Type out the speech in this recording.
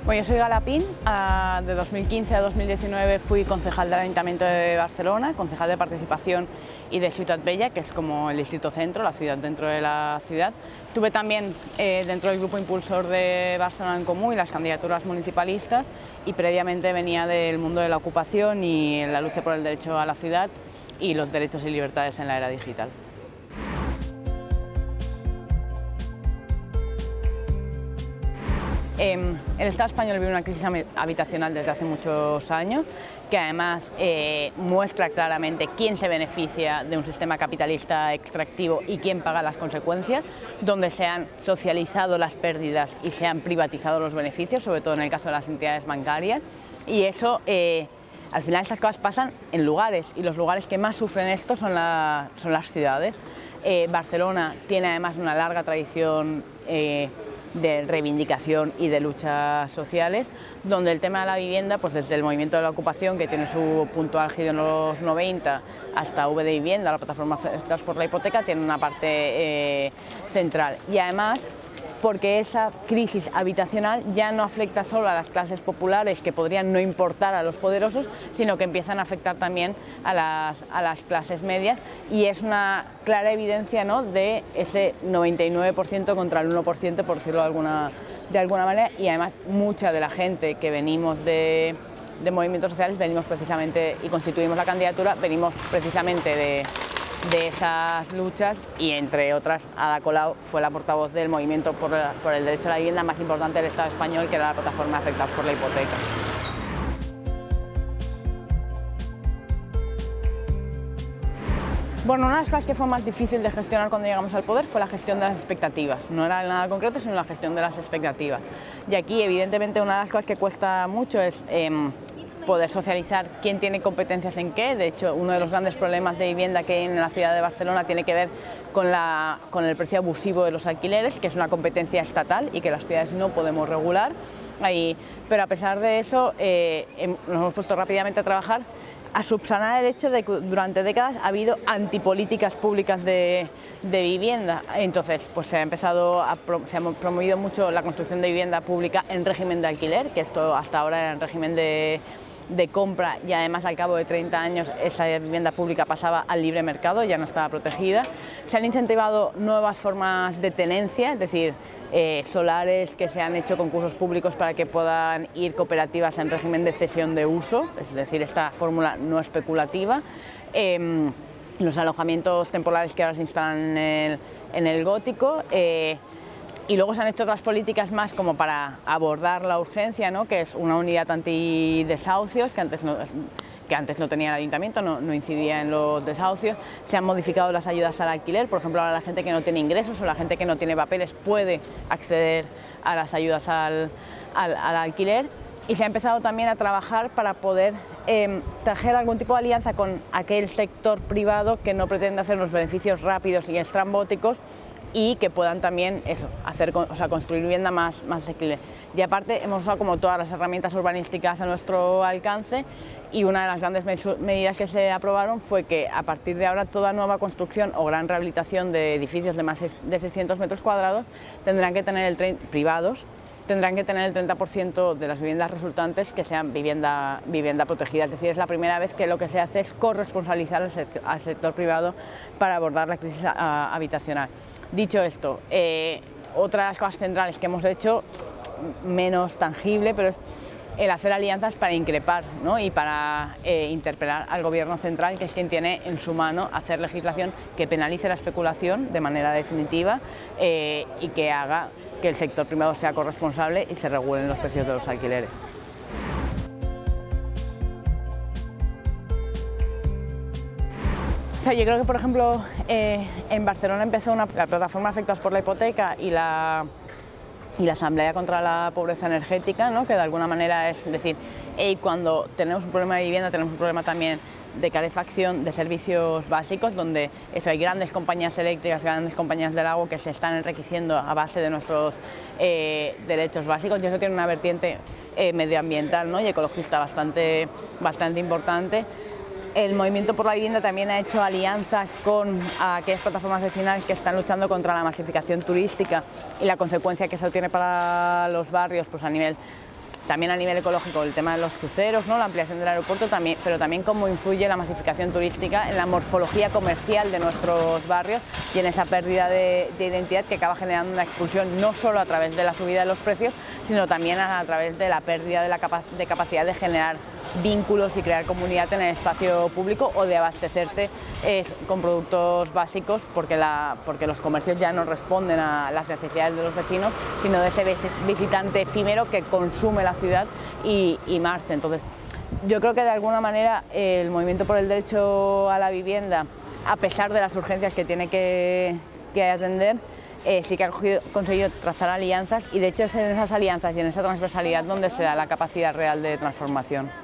Bueno, yo soy Gala Pin, de 2015 a 2019 fui concejal del Ayuntamiento de Barcelona, concejal de Participación y de Ciutat Vella, que es como el distrito centro, la ciudad dentro de la ciudad. Estuve también dentro del grupo impulsor de Barcelona en Comú y las candidaturas municipalistas, y previamente venía del mundo de la ocupación y la lucha por el derecho a la ciudad y los derechos y libertades en la era digital. El Estado español vive una crisis habitacional desde hace muchos años, que además muestra claramente quién se beneficia de un sistema capitalista extractivo y quién paga las consecuencias, donde se han socializado las pérdidas y se han privatizado los beneficios, sobre todo en el caso de las entidades bancarias, y eso, al final estas cosas pasan en lugares, y los lugares que más sufren esto son las ciudades. Barcelona tiene además una larga tradición de reivindicación y de luchas sociales, donde el tema de la vivienda, pues desde el movimiento de la ocupación, que tiene su punto álgido en los 90, hasta V de Vivienda, la plataforma Afectados por la Hipoteca, tiene una parte central. Y además, porque esa crisis habitacional ya no afecta solo a las clases populares, que podrían no importar a los poderosos, sino que empiezan a afectar también a las clases medias, y es una clara evidencia, ¿no?, de ese 99% contra el 1%, por decirlo de alguna manera, y además mucha de la gente que venimos de movimientos sociales, venimos precisamente, y constituimos la candidatura, venimos precisamente de esas luchas, y entre otras Ada Colau fue la portavoz del movimiento por el derecho a la vivienda más importante del Estado español, que era la plataforma Afectados por la Hipoteca. Bueno, una de las cosas que fue más difícil de gestionar cuando llegamos al poder fue la gestión de las expectativas. No era nada concreto, sino la gestión de las expectativas. Y aquí, evidentemente, una de las cosas que cuesta mucho es poder socializar quién tiene competencias en qué. De hecho, uno de los grandes problemas de vivienda que hay en la ciudad de Barcelona tiene que ver con el precio abusivo de los alquileres, que es una competencia estatal y que las ciudades no podemos regular. Pero a pesar de eso, nos hemos puesto rápidamente a trabajar a subsanar el hecho de que durante décadas ha habido antipolíticas públicas de vivienda. Entonces, pues se ha promovido mucho la construcción de vivienda pública en régimen de alquiler, que esto hasta ahora era en régimen de compra, y además al cabo de 30 años esa vivienda pública pasaba al libre mercado, ya no estaba protegida. Se han incentivado nuevas formas de tenencia, es decir, solares, que se han hecho concursos públicos para que puedan ir cooperativas en régimen de cesión de uso, es decir, esta fórmula no especulativa. Los alojamientos temporales que ahora se instalan en el Gótico, y luego se han hecho otras políticas más como para abordar la urgencia, ¿no?, que es una unidad antidesahucios, que antes no tenía el ayuntamiento, no incidía en los desahucios. Se han modificado las ayudas al alquiler, por ejemplo, ahora la gente que no tiene ingresos o la gente que no tiene papeles puede acceder a las ayudas al alquiler, y se ha empezado también a trabajar para poder tejer algún tipo de alianza con aquel sector privado que no pretende hacer unos beneficios rápidos y estrambóticos, y que puedan también construir vivienda más asequible. Y aparte hemos usado como todas las herramientas urbanísticas a nuestro alcance, y una de las grandes medidas que se aprobaron fue que a partir de ahora toda nueva construcción o gran rehabilitación de edificios de más de 600 metros cuadrados privados tendrán que tener el 30% de las viviendas resultantes que sean vivienda protegida. Es decir, es la primera vez que lo que se hace es corresponsabilizar al sector privado para abordar la crisis habitacional. Dicho esto, otra de las cosas centrales que hemos hecho, menos tangible, pero es el hacer alianzas para increpar, ¿no?, y para interpelar al gobierno central, que es quien tiene en su mano hacer legislación que penalice la especulación de manera definitiva, y que haga que el sector privado sea corresponsable y se regulen los precios de los alquileres. O sea, yo creo que, por ejemplo, en Barcelona empezó la plataforma Afectados por la Hipoteca y la Asamblea contra la Pobreza Energética, ¿no?, que de alguna manera es decir, cuando tenemos un problema de vivienda, tenemos un problema también de calefacción, de servicios básicos, donde hay grandes compañías eléctricas, grandes compañías del agua que se están enriqueciendo a base de nuestros derechos básicos, y eso tiene una vertiente medioambiental, ¿no?, y ecologista bastante importante. El movimiento por la vivienda también ha hecho alianzas con aquellas plataformas vecinales que están luchando contra la masificación turística y la consecuencia que eso tiene para los barrios, pues a nivel también a nivel ecológico el tema de los cruceros, ¿no? La ampliación del aeropuerto, pero también cómo influye la masificación turística en la morfología comercial de nuestros barrios y en esa pérdida de identidad que acaba generando una expulsión no solo a través de la subida de los precios, sino también a través de la pérdida de la capacidad de generar vínculos y crear comunidad en el espacio público o de abastecerte con productos básicos porque los comercios ya no responden a las necesidades de los vecinos, sino de ese visitante efímero que consume la ciudad y marcha. Entonces, yo creo que de alguna manera el movimiento por el derecho a la vivienda, a pesar de las urgencias que tiene que atender, sí que ha conseguido trazar alianzas y de hecho es en esas alianzas y en esa transversalidad donde se da la capacidad real de transformación.